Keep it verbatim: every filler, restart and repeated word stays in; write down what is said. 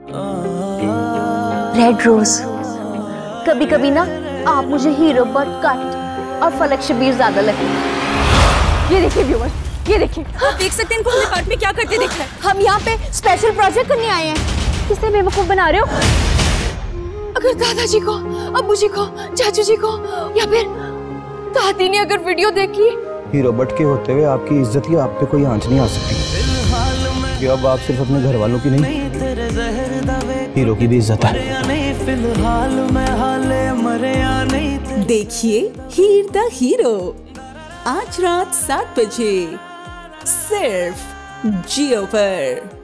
Red rose, कभी कभी ना आप मुझे हीरो बट कट और फलक शबीर ज्यादा लगते हैं। ये देखिए व्यूअर, ये देखिए, आप देख सकते हैं इनको हमने पार्ट में क्या करते देखा है। हम यहाँ पे स्पेशल प्रोजेक्ट करने आए हैं। किससे बेवकूफ बना रहे हो? अगर दादाजी को, अब्बू जी को, चाचू जी को या फिर दादी ने अगर वीडियो देखी, हीरो बट के होते हुए आपकी इज्जत या आप पे कोई आंच नहीं आ सकती। कि अब आप सिर्फ अपने घर वालों की नहीं, हीरो की भी इज्जत है। देखिए हीर द हीरो आज रात सात बजे सिर्फ जियो पर।